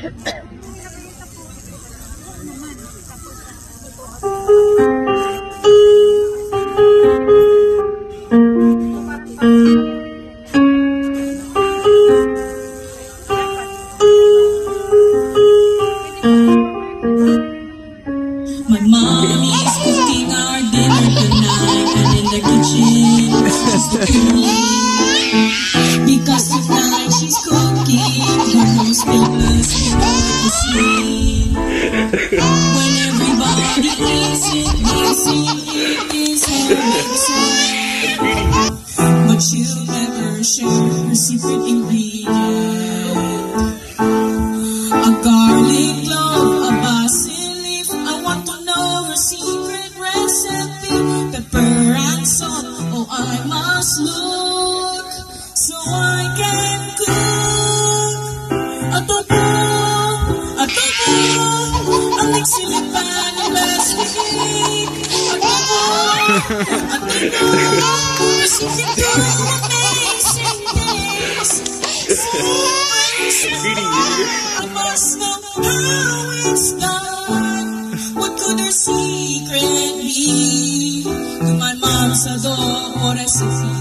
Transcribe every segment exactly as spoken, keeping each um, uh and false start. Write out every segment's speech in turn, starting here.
My mommy is cooking our dinner tonight, and in the kitchen she's cooking. Because tonight she's cooking the most famous food to see. When everybody eats it, they sing it is her sweet. But she'll never share her secret ingredient. A garlic clove, a basil leaf. I want to know her secret recipe. Pepper and salt, oh I must look, so I can cook. Adobo, adobo, ang nagsilipan ng last week. Adobo, adobo, recipe ko amazing taste. So I must know how it's done. What could her secret be to my mom's adobo recipe?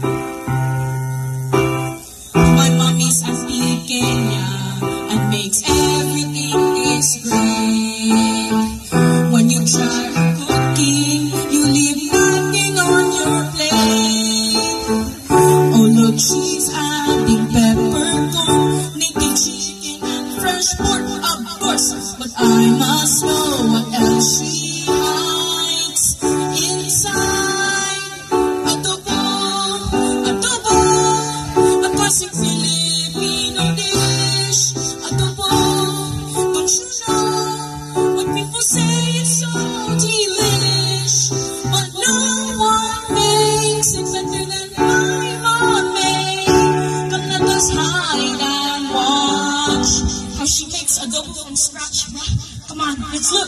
My mommy's Auntie Kenya and makes everything taste great. When you try her cooking, you leave nothing on your plate. Oh look, she's adding peppercorn, native chicken and fresh pork, of course. But I must know what else she hides inside. Adobo, adobo, a classic Filipino dish. Adobo, don't you know when people say it's so delish? But no one makes it better than my mommy. Come let us hide and watch how she makes adobo from scratch. Come on, let's look.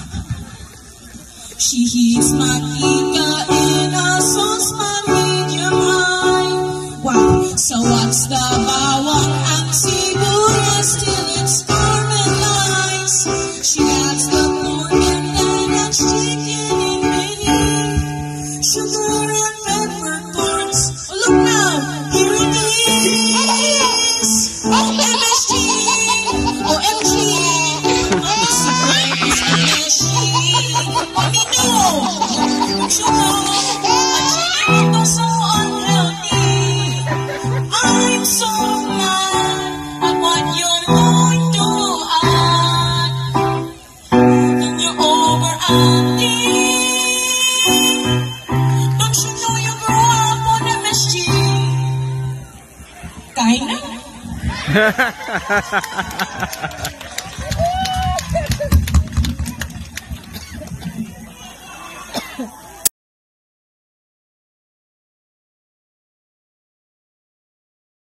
She heats mantika in a saucepan medium high. Wow, so what's the bawang and sibuyas till it's caramelized? She adds the pork and then adds chicken in many. Sugar and peppercorns. Oh look now, here it is. Oh M S G, O M G. Oh, surprise is M S G. Mommy, no! Don't you know? I'm chicken is so unhealthy. I'm so mad at what you're going to add. And you're over acting. Don't you know you grew up on M S G? Kinda.